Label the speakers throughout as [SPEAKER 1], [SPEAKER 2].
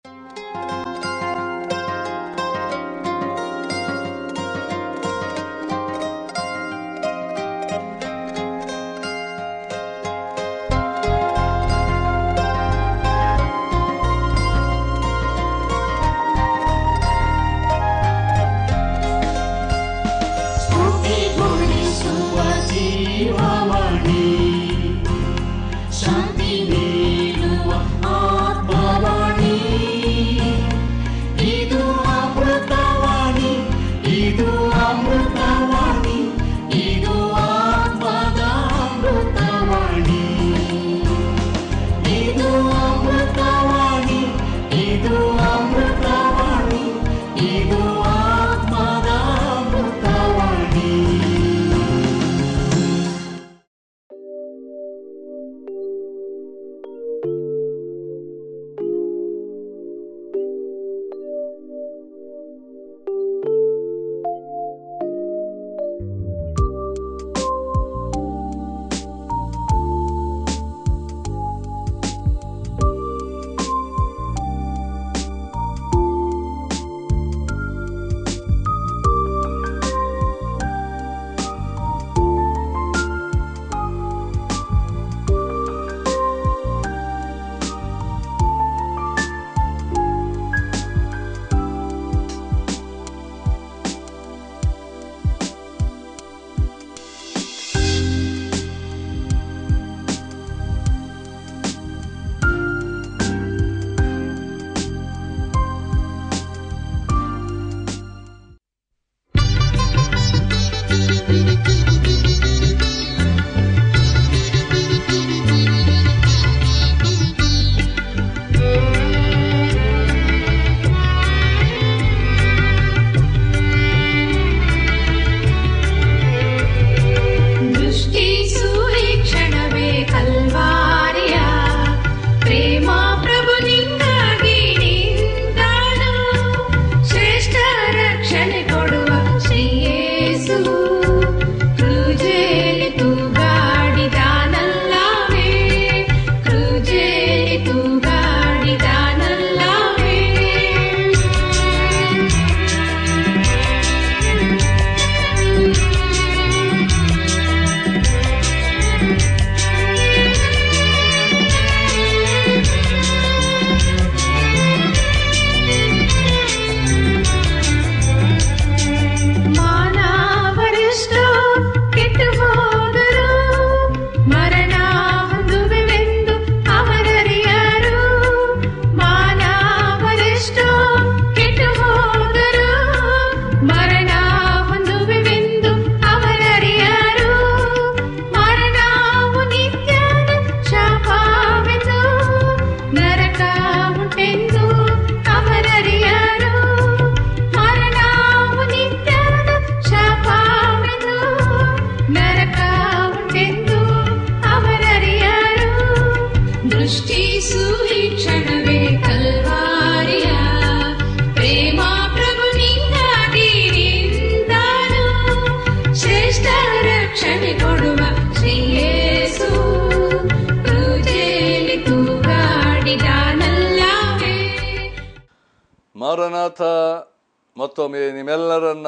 [SPEAKER 1] Maranatha ಮತ್ತೊಮ್ಮೆ ನಿಮ್ಮೆಲ್ಲರನ್ನ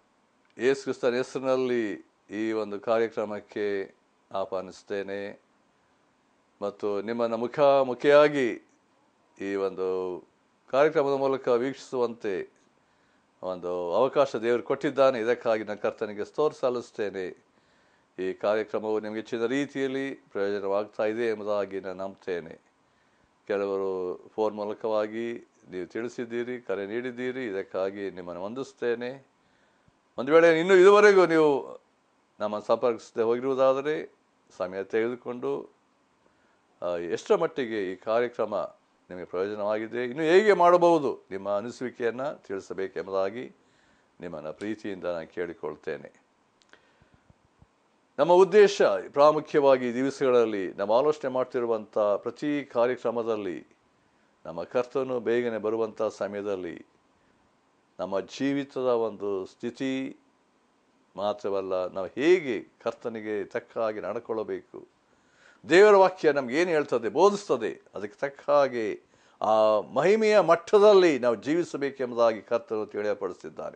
[SPEAKER 1] ಯೇಸು ಕ್ರಿಸ್ತನ ಹೆಸರಿನಲ್ಲಿ ಈ ಒಂದು ಕಾರ್ಯಕ್ರಮಕ್ಕೆ ಆಹ್ವಾನಿಸ್ತೇನೆ ಮತ್ತು ನಿಮ್ಮನ್ನು ಮುಖಾಮುಖಿಯಾಗಿ ಈ ಒಂದು ಕಾರ್ಯಕ್ರಮದ ಮೂಲಕ ವೀಕ್ಷಿಸುವಂತೆ ಒಂದು ಅವಕಾಶ ದೇವರು ಕೊಟ್ಟಿದ್ದಾನೆ. ಇದಕ್ಕಾಗಿ ನಾನು ಕರ್ತನಿಗೆ ಸ್ತೋತ್ರ ಸಲ್ಲಿಸ್ತೇನೆ. ಈ ಕಾರ್ಯಕ್ರಮವು ನಿಮಗೆ ಹೆಚ್ಚಿನ ರೀತಿಯಲ್ಲಿ ಪ್ರಯೋಜನವಾಗ್ತಾ ಇದೆ ಎಂಬುದಾಗಿ ನಾನು ನಂಬ್ತೇನೆ. ಕೆಲವರು ಫೋನ್ ಮೂಲಕವಾಗಿ ನೀವು ತಿಳಿಸಿದ್ದೀರಿ, ಕರೆ ನೀಡಿದ್ದೀರಿ, ಇದಕ್ಕಾಗಿ ನಿಮ್ಮನ್ನು ವಂದಿಸ್ತೇನೆ. ಒಂದು ವೇಳೆ ಇನ್ನೂ ಇದುವರೆಗೂ ನೀವು ನಮ್ಮನ್ನು ಸಂಪರ್ಕಿಸದೆ ಹೋಗಿರುವುದಾದರೆ ಸಮಯ ತೆಗೆದುಕೊಂಡು ಎಷ್ಟರ ಮಟ್ಟಿಗೆ ಈ ಕಾರ್ಯಕ್ರಮ ನಿಮಗೆ ಪ್ರಯೋಜನವಾಗಿದೆ, ಇನ್ನು ಹೇಗೆ ಮಾಡಬಹುದು ನಿಮ್ಮ ಅನಿಸುವಿಕೆಯನ್ನು ತಿಳಿಸಬೇಕೆಂಬುದಾಗಿ ನಿಮ್ಮನ್ನು ಪ್ರೀತಿಯಿಂದ ನಾನು ಕೇಳಿಕೊಳ್ತೇನೆ. ನಮ್ಮ ಉದ್ದೇಶ ಪ್ರಾಮುಖ್ಯವಾಗಿ ಈ ದಿವಸಗಳಲ್ಲಿ ನಾವು ಆಲೋಚನೆ ಮಾಡ್ತಿರುವಂಥ ಪ್ರತಿ ಕಾರ್ಯಕ್ರಮದಲ್ಲಿ ನಮ್ಮ ಕರ್ತನು ಬೇಗನೆ ಬರುವಂಥ ಸಮಯದಲ್ಲಿ ನಮ್ಮ ಜೀವಿತದ ಒಂದು ಸ್ಥಿತಿ ಮಾತ್ರವಲ್ಲ, ನಾವು ಹೇಗೆ ಕರ್ತನಿಗೆ ತಕ್ಕ ಹಾಗೆ ನಡ್ಕೊಳ್ಳಬೇಕು, ದೇವರ ವಾಕ್ಯ ನಮಗೇನು ಹೇಳ್ತದೆ, ಬೋಧಿಸ್ತದೆ, ಅದಕ್ಕೆ ತಕ್ಕ ಹಾಗೆ ಆ ಮಹಿಮೆಯ ಮಟ್ಟದಲ್ಲಿ ನಾವು ಜೀವಿಸಬೇಕೆಂಬುದಾಗಿ ಕರ್ತನು ತಿಳಿಯಪಡಿಸಿದ್ದಾನೆ.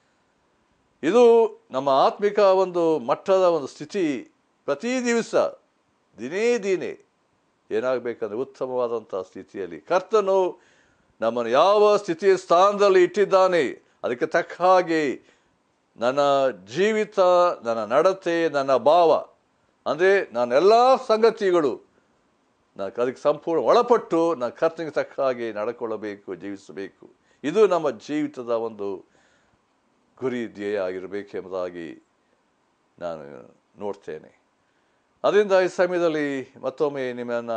[SPEAKER 1] ಇದು ನಮ್ಮ ಆತ್ಮಿಕ ಒಂದು ಮಟ್ಟದ ಒಂದು ಸ್ಥಿತಿ. ಪ್ರತಿ ದಿವಸ ದಿನೇ ಏನಾಗಬೇಕಂದ್ರೆ ಉತ್ತಮವಾದಂಥ ಸ್ಥಿತಿಯಲ್ಲಿ ಕರ್ತನು ನಮ್ಮನ್ನು ಯಾವ ಸ್ಥಿತಿಯ ಸ್ಥಾನದಲ್ಲಿ ಇಟ್ಟಿದ್ದಾನೆ ಅದಕ್ಕೆ ತಕ್ಕ ಹಾಗೆ ನನ್ನ ಜೀವಿತ, ನನ್ನ ನಡತೆ, ನನ್ನ ಭಾವ, ಅಂದರೆ ನನ್ನ ಎಲ್ಲ ಸಂಗತಿಗಳು ನಾನು ಅದಕ್ಕೆ ಸಂಪೂರ್ಣ ಒಳಪಟ್ಟು ನಾನು ಕರ್ತನಿಗೆ ತಕ್ಕ ಹಾಗೆ ನಡ್ಕೊಳ್ಳಬೇಕು, ಜೀವಿಸಬೇಕು. ಇದು ನಮ್ಮ ಜೀವಿತದ ಒಂದು ಗುರಿ, ಧ್ಯೇಯ ಆಗಿರಬೇಕೆಂಬುದಾಗಿ ನಾನು ನೋಡ್ತೇನೆ. ಅದರಿಂದ ಈ ಸಮಯದಲ್ಲಿ ಮತ್ತೊಮ್ಮೆ ನಿಮ್ಮನ್ನು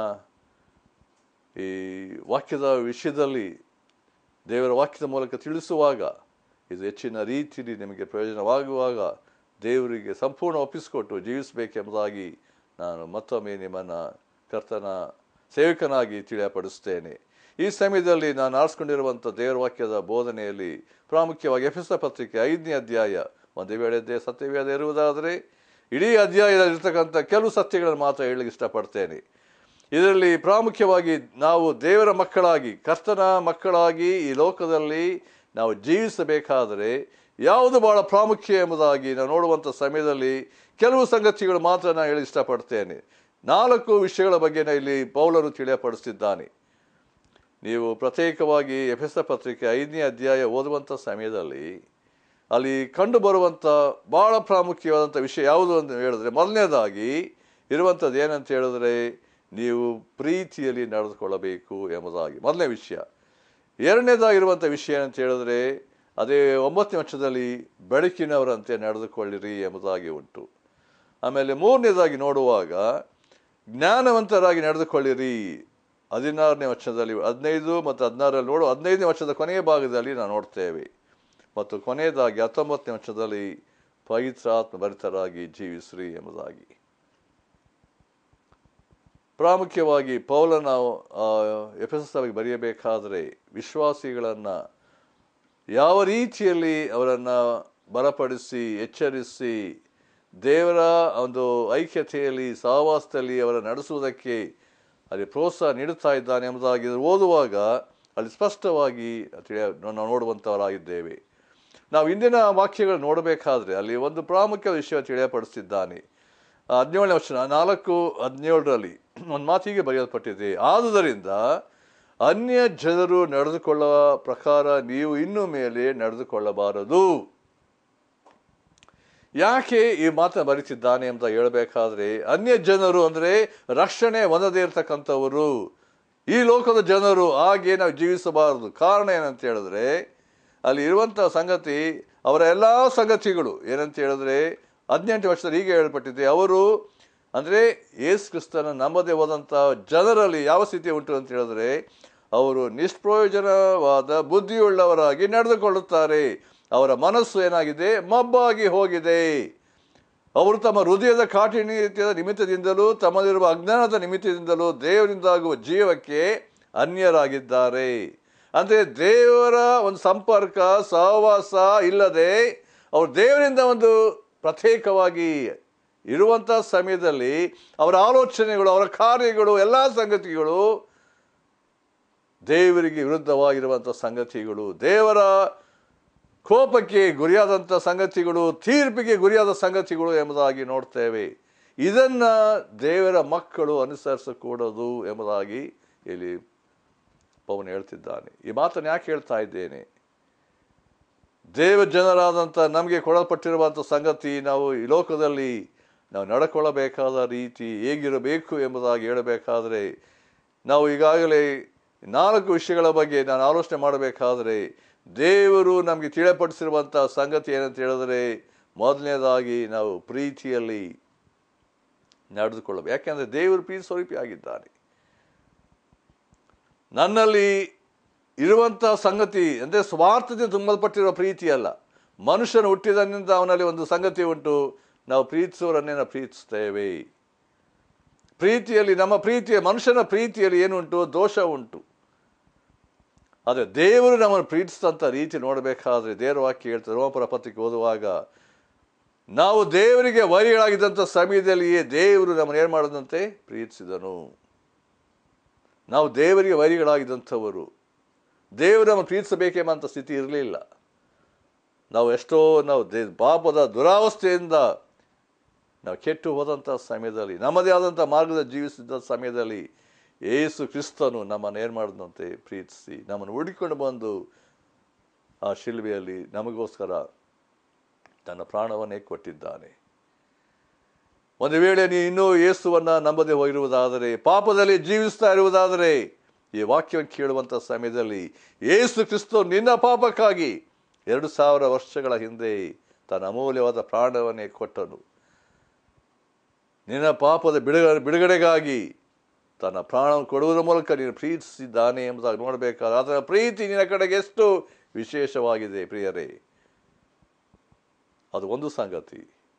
[SPEAKER 1] ಈ ವಾಕ್ಯದ ವಿಷಯದಲ್ಲಿ ದೇವರ ವಾಕ್ಯದ ಮೂಲಕ ತಿಳಿಸುವಾಗ ಇದು ಹೆಚ್ಚಿನ ರೀತಿಯಲ್ಲಿ ನಿಮಗೆ ಪ್ರಯೋಜನವಾಗುವಾಗ ದೇವರಿಗೆ ಸಂಪೂರ್ಣ ಒಪ್ಪಿಸಿಕೊಟ್ಟು ಜೀವಿಸಬೇಕೆಂಬುದಾಗಿ ನಾನು ಮತ್ತೊಮ್ಮೆ ನಿಮ್ಮನ್ನು ಕರ್ತನ ಸೇವಕನಾಗಿ ತಿಳಿಯಪಡಿಸ್ತೇನೆ. ಈ ಸಮಯದಲ್ಲಿ ನಾನು ಆರಿಸ್ಕೊಂಡಿರುವಂಥ ದೇವರ ವಾಕ್ಯದ ಬೋಧನೆಯಲ್ಲಿ ಪ್ರಾಮುಖ್ಯವಾಗಿ ಎಫೆಸ ಪತ್ರಿಕೆ 5ನೇ ಅಧ್ಯಾಯ, ಒಂದು ವೇಳೆ ಸತ್ಯವೇದ ಇರುವುದಾದರೆ ಇಡೀ ಅಧ್ಯಾಯದಲ್ಲಿರ್ತಕ್ಕಂಥ ಕೆಲವು ಸತ್ಯಗಳನ್ನು ಮಾತ್ರ ಹೇಳಲಿಕ್ಕೆ ಇಷ್ಟಪಡ್ತೇನೆ. ಇದರಲ್ಲಿ ಪ್ರಾಮುಖ್ಯವಾಗಿ ನಾವು ದೇವರ ಮಕ್ಕಳಾಗಿ, ಕರ್ತನ ಮಕ್ಕಳಾಗಿ ಈ ಲೋಕದಲ್ಲಿ ನಾವು ಜೀವಿಸಬೇಕಾದರೆ ಯಾವುದು ಬಹಳ ಪ್ರಾಮುಖ್ಯ ಎಂಬುದಾಗಿ ನಾವು ನೋಡುವಂಥ ಸಮಯದಲ್ಲಿ ಕೆಲವು ಸಂಗತಿಗಳು ಮಾತ್ರ ನಾನು ಹೇಳಿ ಇಷ್ಟಪಡ್ತೇನೆ. 4 ವಿಷಯಗಳ ಬಗ್ಗೆ ಇಲ್ಲಿ ಪೌಲನು ತಿಳಿಯಪಡಿಸಿದ್ದಾನೆ. ನೀವು ಪ್ರತ್ಯೇಕವಾಗಿ ಎಫೆಸ ಪತ್ರಿಕೆ 5ನೇ ಅಧ್ಯಾಯ ಓದುವಂಥ ಸಮಯದಲ್ಲಿ ಅಲ್ಲಿ ಕಂಡು ಬರುವಂಥ ಬಹಳ ಪ್ರಾಮುಖ್ಯವಾದಂಥ ವಿಷಯ ಯಾವುದು ಅಂತ ಹೇಳಿದ್ರೆ, ಮೊದಲನೇದಾಗಿ ಇರುವಂಥದ್ದು ಏನಂತ ಹೇಳಿದ್ರೆ, ನೀವು ಪ್ರೀತಿಯಲ್ಲಿ ನಡೆದುಕೊಳ್ಳಬೇಕು ಎಂಬುದಾಗಿ ಮೊದಲನೇ ವಿಷಯ. ಎರಡನೇದಾಗಿರುವಂಥ ವಿಷಯ ಅಂತ ಹೇಳಿದ್ರೆ ಅದೇ 9ನೇ ವಚನದಲ್ಲಿ ಬೆಳಕಿನವರಂತೆ ನಡೆದುಕೊಳ್ಳಿರಿ ಎಂಬುದಾಗಿ ಉಂಟು. ಆಮೇಲೆ 3ನೇದಾಗಿ ನೋಡುವಾಗ ಜ್ಞಾನವಂತರಾಗಿ ನಡೆದುಕೊಳ್ಳಿರಿ 16ನೇ ವಚನದಲ್ಲಿ, 15 ಮತ್ತು 16ರಲ್ಲಿ 15ನೇ ವಚನದ ಕೊನೆಯ ಭಾಗದಲ್ಲಿ ನಾವು ನೋಡ್ತೇವೆ. ಮತ್ತು ಕೊನೆಯದಾಗಿ 19ನೇ ವಚನದಲ್ಲಿ ಪವಿತ್ರಾತ್ಮ ಭರಿತರಾಗಿ ಜೀವಿಸ್ರಿ ಎಂಬುದಾಗಿ. ಪ್ರಾಮುಖ್ಯವಾಗಿ ಪೌಲನ ಎಫೆಸ ಸಭೆಗೆ ಬರೆಯಬೇಕಾದರೆ ವಿಶ್ವಾಸಿಗಳನ್ನು ಯಾವ ರೀತಿಯಲ್ಲಿ ಅವರನ್ನು ಬಲಪಡಿಸಿ, ಎಚ್ಚರಿಸಿ, ದೇವರ ಒಂದು ಐಕ್ಯತೆಯಲ್ಲಿ, ಸಹವಾಸದಲ್ಲಿ ಅವರ ನಡೆಸುವುದಕ್ಕೆ ಅಲ್ಲಿ ಪ್ರೋತ್ಸಾಹ ನೀಡುತ್ತಾ ಇದ್ದಾನೆ ಎಂಬುದಾಗಿ ಓದುವಾಗ ಅಲ್ಲಿ ಸ್ಪಷ್ಟವಾಗಿ ನಾವು ನೋಡುವಂಥವರಾಗಿದ್ದೇವೆ. ನಾವು ಇಂದಿನ ವಾಕ್ಯಗಳು ನೋಡಬೇಕಾದ್ರೆ ಅಲ್ಲಿ ಒಂದು ಪ್ರಾಮುಖ್ಯ ವಿಷಯ ತಿಳಿಯಪಡಿಸಿದ್ದಾನೆ. 17ನೇ ವಚನ 4:17ರಲ್ಲಿ ಒಂದು ಮಾತಿಗೆ ಬರೆಯಲ್ಪಟ್ಟಿದೆ, ಆದುದರಿಂದ ಅನ್ಯ ಜನರು ನಡೆದುಕೊಳ್ಳುವ ಪ್ರಕಾರ ನೀವು ಇನ್ನು ಮೇಲೆ ನಡೆದುಕೊಳ್ಳಬಾರದು. ಯಾಕೆ ಈ ಮಾತನ್ನು ಬರೀತಿದ್ದಾನೆ ಅಂತ ಹೇಳಬೇಕಾದ್ರೆ, ಅನ್ಯ ಜನರು ಅಂದರೆ ರಕ್ಷಣೆ ಹೊಂದದೇ ಇರತಕ್ಕಂಥವರು, ಈ ಲೋಕದ ಜನರು ಹಾಗೆ ನಾವು ಜೀವಿಸಬಾರದು. ಕಾರಣ ಏನಂತ ಹೇಳಿದ್ರೆ ಅಲ್ಲಿ ಇರುವಂಥ ಸಂಗತಿ, ಅವರ ಎಲ್ಲ ಸಂಗತಿಗಳು ಏನಂತ ಹೇಳಿದ್ರೆ 18ನೇ ವರ್ಷದಲ್ಲಿ ಹೀಗೆ ಹೇಳಲ್ಪಟ್ಟಿದೆ, ಅವರು ಅಂದರೆ ಯೇಸು ಕ್ರಿಸ್ತನ ನಂಬದೇ ಹೋದಂಥ ಜನರಲ್ಲಿ ಯಾವ ಸ್ಥಿತಿ ಉಂಟು ಅಂತ ಹೇಳಿದ್ರೆ, ಅವರು ನಿಷ್ಪ್ರಯೋಜನವಾದ ಬುದ್ಧಿಯುಳ್ಳವರಾಗಿ ನಡೆದುಕೊಳ್ಳುತ್ತಾರೆ. ಅವರ ಮನಸ್ಸು ಏನಾಗಿದೆ, ಮಬ್ಬಾಗಿ ಹೋಗಿದೆ. ಅವರು ತಮ್ಮ ಹೃದಯದ ಕಾಠಿಣ್ಯದ ನಿಮಿತ್ತದಿಂದಲೂ ತಮ್ಮಲ್ಲಿರುವ ಅಜ್ಞಾನದ ನಿಮಿತ್ತದಿಂದಲೂ ದೇವರಿಂದಾಗುವ ಜೀವಕ್ಕೆ ಅನ್ಯರಾಗಿದ್ದಾರೆ. ಅಂದರೆ ದೇವರ ಒಂದು ಸಂಪರ್ಕ, ಸಹವಾಸ ಇಲ್ಲದೆ ಅವರು ದೇವರಿಂದ ಒಂದು ಪ್ರತ್ಯೇಕವಾಗಿ ಇರುವಂಥ ಸಮಯದಲ್ಲಿ ಅವರ ಆಲೋಚನೆಗಳು, ಅವರ ಕಾರ್ಯಗಳು, ಎಲ್ಲ ಸಂಗತಿಗಳು ದೇವರಿಗೆ ವಿರುದ್ಧವಾಗಿರುವಂಥ ಸಂಗತಿಗಳು, ದೇವರ ಕೋಪಕ್ಕೆ ಗುರಿಯಾದಂಥ ಸಂಗತಿಗಳು, ತೀರ್ಪಿಗೆ ಗುರಿಯಾದ ಸಂಗತಿಗಳು ಎಂಬುದಾಗಿ ನೋಡ್ತೇವೆ. ಇದನ್ನು ದೇವರ ಮಕ್ಕಳು ಅನುಸರಿಸಕೂಡದು ಎಂಬುದಾಗಿ ಇಲ್ಲಿ ಪೌಲನು ಹೇಳ್ತಿದ್ದಾನೆ. ಈ ಮಾತನ್ನು ಯಾಕೆ ಹೇಳ್ತಾ ಇದ್ದೇನೆ? ದೇವ ಜನರಾದಂಥ ನಮಗೆ ಕೊಡಲ್ಪಟ್ಟಿರುವಂಥ ಸಂಗತಿ, ನಾವು ಈ ಲೋಕದಲ್ಲಿ ನಾವು ನಡ್ಕೊಳ್ಳಬೇಕಾದ ರೀತಿ ಹೇಗಿರಬೇಕು ಎಂಬುದಾಗಿ ಹೇಳಬೇಕಾದ್ರೆ, ನಾವು ಈಗಾಗಲೇ 4 ವಿಷಯಗಳ ಬಗ್ಗೆ ನಾನು ಆಲೋಚನೆ ಮಾಡಬೇಕಾದ್ರೆ ದೇವರು ನಮಗೆ ತಿಳಿಯಪಡಿಸಿರುವಂಥ ಸಂಗತಿ ಏನಂತ ಹೇಳಿದ್ರೆ, ಮೊದಲನೇದಾಗಿ ನಾವು ಪ್ರೀತಿಯಲ್ಲಿ ನಡೆದುಕೊಳ್ಳಬೇಕು. ಯಾಕೆಂದರೆ ದೇವರು ಪ್ರೀತಿ ಸ್ವರೂಪಿ ಆಗಿದ್ದಾನೆ. ನನ್ನಲ್ಲಿ ಇರುವಂಥ ಸಂಗತಿ ಅಂದರೆ ಸ್ವಾರ್ಥದಿಂದ ತುಂಬಲ್ಪಟ್ಟಿರುವ ಪ್ರೀತಿ ಅಲ್ಲ. ಮನುಷ್ಯನು ಹುಟ್ಟಿದನಿಂದ ಅವನಲ್ಲಿ ಒಂದು ಸಂಗತಿ ಉಂಟು, ನಾವು ಪ್ರೀತಿಸುವವರನ್ನೇ ನಾವು ಪ್ರೀತಿಸ್ತೇವೆ. ಪ್ರೀತಿಯಲ್ಲಿ, ನಮ್ಮ ಪ್ರೀತಿಯ ಮನುಷ್ಯನ ಪ್ರೀತಿಯಲ್ಲಿ ಏನುಂಟು, ದೋಷ ಉಂಟು. ಆದರೆ ದೇವರು ನಮ್ಮನ್ನು ಪ್ರೀತಿಸಿದಂಥ ರೀತಿ ನೋಡಬೇಕಾದ್ರೆ ದೇವರ ವಾಕ್ಯ ಹೇಳ್ತಾರೆ, ರೋಮಪುರ ಪತ್ರಿಕೆ ಓದುವಾಗ, ನಾವು ದೇವರಿಗೆ ವೈರಿಗಳಾಗಿದ್ದಂಥ ಸಮಯದಲ್ಲಿಯೇ ದೇವರು ನಮ್ಮನ್ನು ಏನು ಮಾಡದಂತೆ ಪ್ರೀತಿಸಿದನು. ನಾವು ದೇವರಿಗೆ ವೈರಿಗಳಾಗಿದ್ದಂಥವರು. ದೇವರನ್ನು ಪ್ರೀತಿಸಬೇಕೆಂಬಂಥ ಸ್ಥಿತಿ ಇರಲಿಲ್ಲ. ನಾವು ಪಾಪದ ದುರಾವಸ್ಥೆಯಿಂದ ನಾವು ಕೆಟ್ಟು ಹೋದಂಥ ಸಮಯದಲ್ಲಿ, ನಮ್ಮದೇ ಆದಂಥ ಮಾರ್ಗದ ಜೀವಿಸಿದ ಸಮಯದಲ್ಲಿ ಯೇಸು ಕ್ರಿಸ್ತನು ನಮ್ಮನ್ನು ಏನು ಮಾಡಿದಂತೆ ಪ್ರೀತಿಸಿ ನಮ್ಮನ್ನು ಹುಡುಕಿಕೊಂಡು ಬಂದು ಆ ಶಿಲುಬೆಯಲ್ಲಿ ನಮಗೋಸ್ಕರ ತನ್ನ ಪ್ರಾಣವನ್ನೇ ಕೊಟ್ಟಿದ್ದಾನೆ. ಒಂದು ವೇಳೆ ನೀನು ಇನ್ನೂ ಯೇಸುವನ್ನು ನಂಬದೆ ಹೋಗಿರುವುದಾದರೆ, ಪಾಪದಲ್ಲಿ ಜೀವಿಸ್ತಾ ಇರುವುದಾದರೆ, ಈ ವಾಕ್ಯವನ್ನು ಕೇಳುವಂಥ ಸಮಯದಲ್ಲಿ ಯೇಸು ಕ್ರಿಸ್ತ ನಿನ್ನ ಪಾಪಕ್ಕಾಗಿ 2000 ವರ್ಷಗಳ ಹಿಂದೆ ತನ್ನ ಅಮೂಲ್ಯವಾದ ಪ್ರಾಣವನ್ನೇ ಕೊಟ್ಟನು. ನಿನ್ನ ಪಾಪದ ಬಿಡುಗಡೆಗಾಗಿ ತನ್ನ ಪ್ರಾಣವನ್ನು ಕೊಡುವುದರ ಮೂಲಕ ನೀನು ಪ್ರೀತಿಸಿದ್ದಾನೆ ಎಂಬುದಾಗಿ ನೋಡಬೇಕಾದ್ರೆ ಅದರ ಪ್ರೀತಿ ನಿನ್ನ ಕಡೆಗೆ ಎಷ್ಟು ವಿಶೇಷವಾಗಿದೆ ಪ್ರಿಯರೇ. ಅದು ಒಂದು ಸಂಗತಿ.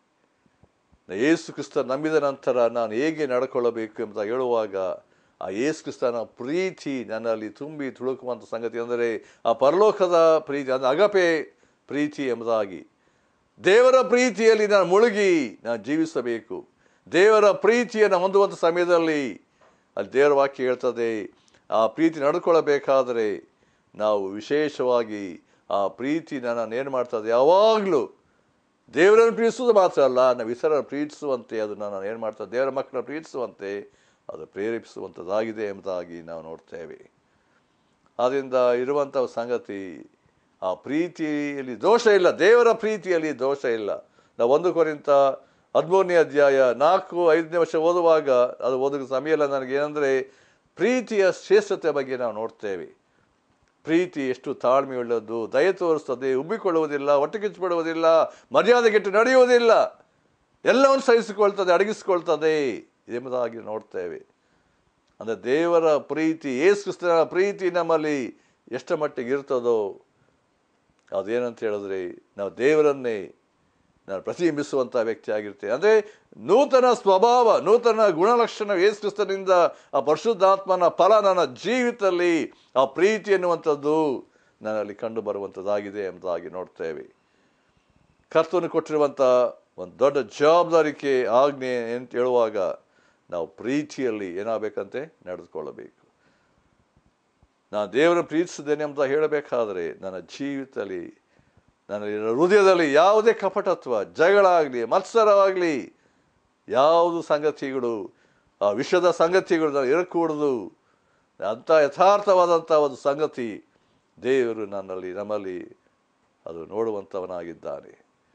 [SPEAKER 1] ಯೇಸು ಕ್ರಿಸ್ತ ನಂಬಿದ ನಂತರ ನಾನು ಹೇಗೆ ನಡ್ಕೊಳ್ಳಬೇಕು ಎಂಬುದಾಗಿ ಹೇಳುವಾಗ ಆ ಯೇಸು ಕ್ರಿಸ್ತನ ಪ್ರೀತಿ ನನ್ನಲ್ಲಿ ತುಂಬಿ ತುಳುಕುವಂಥ ಸಂಗತಿ ಅಂದರೆ ಆ ಪರಲೋಕದ ಪ್ರೀತಿ, ಅಂದರೆ ಅಗಪೆ ಪ್ರೀತಿ ಎಂಬುದಾಗಿ. ದೇವರ ಪ್ರೀತಿಯಲ್ಲಿ ನಾನು ಮುಳುಗಿ ನಾನು ಜೀವಿಸಬೇಕು. ದೇವರ ಪ್ರೀತಿಯನ್ನು ಹೊಂದುವಂಥ ಸಮಯದಲ್ಲಿ ಅಲ್ಲಿ ದೇವರ ವಾಕ್ಯ ಹೇಳ್ತದೆ, ಆ ಪ್ರೀತಿ ನಡ್ಕೊಳ್ಳಬೇಕಾದರೆ ನಾವು ವಿಶೇಷವಾಗಿ ಆ ಪ್ರೀತಿ ನನ್ನನ್ನು ಏನು ಮಾಡ್ತದೆ, ಯಾವಾಗಲೂ ದೇವರನ್ನು ಪ್ರೀತಿಸುವುದು ಮಾತ್ರ ಅಲ್ಲ, ನಾವು ಇತರರನ್ನು ಪ್ರೀತಿಸುವಂತೆ ಅದು ನನ್ನನ್ನು ಏನು ಮಾಡ್ತದೆ, ದೇವರ ಮಕ್ಕಳನ್ನು ಪ್ರೀತಿಸುವಂತೆ ಅದು ಪ್ರೇರೇಪಿಸುವಂಥದ್ದಾಗಿದೆ ಎಂಬುದಾಗಿ ನಾವು ನೋಡ್ತೇವೆ. ಆದ್ದರಿಂದ ಇರುವಂಥ ಸಂಗತಿ, ಆ ಪ್ರೀತಿಯಲ್ಲಿ ದೋಷ ಇಲ್ಲ, ದೇವರ ಪ್ರೀತಿಯಲ್ಲಿ ದೋಷ ಇಲ್ಲ. ನಾವು 1 ಕೊರಿಂಥ 13ನೇ ಅಧ್ಯಾಯ 4-5ನೇ ವರ್ಷ ಓದುವಾಗ ಅದು ಓದೋಕ್ಕೆ ಸಮಯ ಇಲ್ಲ ನನಗೆ. ಏನಂದರೆ ಪ್ರೀತಿಯ ಶ್ರೇಷ್ಠತೆ ಬಗ್ಗೆ ನಾವು ನೋಡ್ತೇವೆ. ಪ್ರೀತಿ ಎಷ್ಟು ತಾಳ್ಮೆಯುಳ್ಳದ್ದು, ದಯೆ ತೋರಿಸ್ತದೆ, ಉಬ್ಬಿಕೊಳ್ಳುವುದಿಲ್ಲ, ಹೊಟ್ಟೆ ಕಿಚ್ಚುಬಿಡುವುದಿಲ್ಲ, ಮರ್ಯಾದೆಗೆಟ್ಟು ನಡೆಯುವುದಿಲ್ಲ, ಎಲ್ಲವನ್ನು ಸಹಿಸಿಕೊಳ್ತದೆ, ಅಡಗಿಸಿಕೊಳ್ತದೆ ಎಂಬುದಾಗಿ ನೋಡ್ತೇವೆ. ಅಂದರೆ ದೇವರ ಪ್ರೀತಿ, ಯೇಸು ಕ್ರಿಸ್ತನ ಪ್ರೀತಿ ನಮ್ಮಲ್ಲಿ ಎಷ್ಟು ಮಟ್ಟಿಗೆ ಇರ್ತದೋ ಅದೇನಂತ ಹೇಳಿದ್ರೆ ನಾವು ದೇವರನ್ನೇ ನಾನು ಪ್ರತಿಬಿಂಬಿಸುವಂಥ ವ್ಯಕ್ತಿ ಆಗಿರ್ತೇವೆ. ಅಂದರೆ ನೂತನ ಸ್ವಭಾವ, ನೂತನ ಗುಣಲಕ್ಷಣ ಯೇಸು ಕ್ರಿಸ್ತನಿಂದ ಆ ಪರಿಶುದ್ಧಾತ್ಮನ ಫಲ ನನ್ನ ಜೀವಿತದಲ್ಲಿ ಆ ಪ್ರೀತಿ ಎನ್ನುವಂಥದ್ದು ನನ್ನಲ್ಲಿ ಕಂಡು ಬರುವಂಥದ್ದಾಗಿದೆ ಎಂಬುದಾಗಿ ನೋಡ್ತೇವೆ. ಕರ್ತನು ಕೊಟ್ಟಿರುವಂಥ ಒಂದು ದೊಡ್ಡ ಜವಾಬ್ದಾರಿಕೆ ಆಜ್ಞೆ ಅಂತ ಹೇಳುವಾಗ ನಾವು ಪ್ರೀತಿಯಲ್ಲಿ ಏನಾಗಬೇಕಂತೆ ನಡೆದುಕೊಳ್ಳಬೇಕು. ನಾನು ದೇವರನ್ನು ಪ್ರೀತಿಸಿದ್ದೇನೆ ಅಂತ ಹೇಳಬೇಕಾದರೆ ನನ್ನ ಜೀವಿತದಲ್ಲಿ, ನನ್ನ ಹೃದಯದಲ್ಲಿ ಯಾವುದೇ ಕಪಟತ್ವ, ಜಗಳ ಆಗಲಿ, ಮತ್ಸರವಾಗಲಿ, ಯಾವುದು ಸಂಗತಿಗಳು, ಆ ವಿಷದ ಸಂಗತಿಗಳು ನಾವು ಇರಕೂಡದು. ಅಂಥ ಯಥಾರ್ಥವಾದಂಥ ಒಂದು ಸಂಗತಿ ದೇವರು ನಮ್ಮಲ್ಲಿ ಅದು ನೋಡುವಂಥವನಾಗಿದ್ದಾನೆ.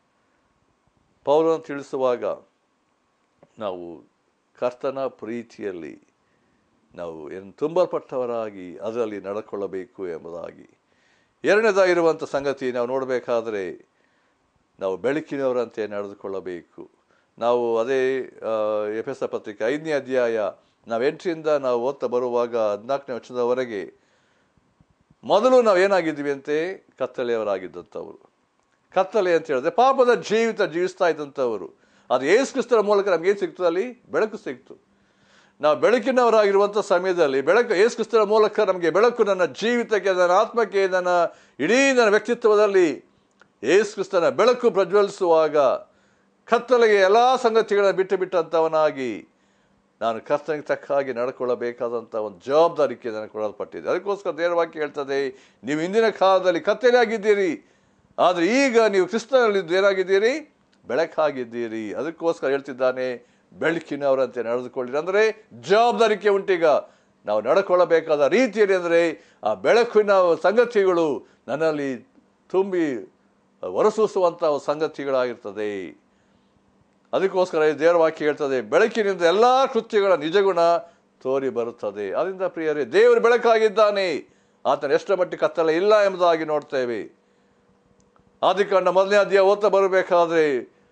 [SPEAKER 1] ಪೌಲನು ತಿಳಿಸುವಾಗ ನಾವು ಕರ್ತನ ಪ್ರೀತಿಯಲ್ಲಿ ನಾವು ತುಂಬಲ್ಪಟ್ಟವರಾಗಿ ಅದರಲ್ಲಿ ನಡ್ಕೊಳ್ಳಬೇಕು ಎಂಬುದಾಗಿ. ಎರಡನೇದಾಗಿರುವಂಥ ಸಂಗತಿ ನಾವು ನೋಡಬೇಕಾದರೆ ನಾವು ಬೆಳಕಿನವರಂತೆ ನಡೆದುಕೊಳ್ಳಬೇಕು. ನಾವು ಅದೇ ಎಫೆಸ ಪತ್ರಿಕೆ 5ನೇ ಅಧ್ಯಾಯ ನಾವು 8ರಿಂದ ನಾವು ಓದ್ತಾ ಬರುವಾಗ 14ನೇ ವರ್ಷದವರೆಗೆ ಮೊದಲು ನಾವು ಏನಾಗಿದ್ದೀವಿ ಅಂತೆ, ಕತ್ತಲೆಯವರಾಗಿದ್ದಂಥವರು. ಕತ್ತಲೆ ಅಂತ ಹೇಳಿದ್ರೆ ಪಾಪದ ಜೀವಿಸ್ತಾ ಇದ್ದಂಥವರು. ಅದು ಯೇಸು ಕ್ರಿಸ್ತನ ಮೂಲಕ ನಮ್ಗೆ ಏನು ಸಿಕ್ತು, ಅಲ್ಲಿ ಬೆಳಕು ಸಿಕ್ತು. ನಾವು ಬೆಳಕಿನವರಾಗಿರುವಂಥ ಸಮಯದಲ್ಲಿ ಯೇಸು ಕ್ರಿಸ್ತನ ಮೂಲಕ ನಮಗೆ ಬೆಳಕು, ನನ್ನ ಜೀವಿತಕ್ಕೆ, ನನ್ನ ಆತ್ಮಕ್ಕೆ, ನನ್ನ ವ್ಯಕ್ತಿತ್ವದಲ್ಲಿ ಯೇಸು ಕ್ರಿಸ್ತನ ಬೆಳಕು ಪ್ರಜ್ವಲಿಸುವಾಗ ಕತ್ತಲೆಗೆ ಎಲ್ಲ ಸಂಗತಿಗಳನ್ನು ಬಿಟ್ಟಂಥವನಾಗಿ ನಾನು ಕರ್ತನಿಗೆ ತಕ್ಕ ಹಾಗೆ ನಡ್ಕೊಳ್ಳಬೇಕಾದಂಥ ಒಂದು ಜವಾಬ್ದಾರಿಕೆ ನನಗೆ ಕೊಡಲ್ಪಟ್ಟಿದೆ. ಅದಕ್ಕೋಸ್ಕರ ದೇವರ ವಾಕ್ಯ ಹೇಳ್ತದೆ, ನೀವು ಇಂದಿನ ಕಾಲದಲ್ಲಿ ಕತ್ತಲೆಯಾಗಿದ್ದೀರಿ, ಆದರೆ ಈಗ ನೀವು ಕ್ರಿಸ್ತನಲ್ಲಿದ್ದು ಏನಾಗಿದ್ದೀರಿ, ಬೆಳಕಾಗಿದ್ದೀರಿ. ಅದಕ್ಕೋಸ್ಕರ ಹೇಳ್ತಿದ್ದಾನೆ, ಬೆಳಕಿನವರಂತೆ ನಡೆದುಕೊಳ್ಳಿರಿ. ಅಂದರೆ ಜವಾಬ್ದಾರಿಕೆ ಉಂಟೀಗ ನಾವು ನಡ್ಕೊಳ್ಳಬೇಕಾದ ರೀತಿಯಲ್ಲಿ. ಅಂದರೆ ಆ ಬೆಳಕಿನ ಸಂಗತಿಗಳು ನನ್ನಲ್ಲಿ ತುಂಬಿ ಹೊರಸೂಸುವಂಥ ಸಂಗತಿಗಳಾಗಿರ್ತದೆ. ಅದಕ್ಕೋಸ್ಕರ ದೇವರ ವಾಕ್ಯ ಹೇಳ್ತದೆ, ಬೆಳಕಿನಿಂದ ಎಲ್ಲ ಕೃತ್ಯಗಳ ನಿಜಗುಣ ತೋರಿ ಬರುತ್ತದೆ. ಅದರಿಂದ ಪ್ರಿಯರೇ, ದೇವರು ಬೆಳಕಾಗಿದ್ದಾನೆ, ಆತನ ಎಷ್ಟು ಮಟ್ಟಿಗೆ ಕತ್ತಲೆ ಇಲ್ಲ ಎಂಬುದಾಗಿ ನೋಡ್ತೇವೆ. ಆದಿಕಾಂಡ 1ನೇ ಅಧ್ಯಾಯ ಓದ್ತಾ ಬರಬೇಕಾದ್ರೆ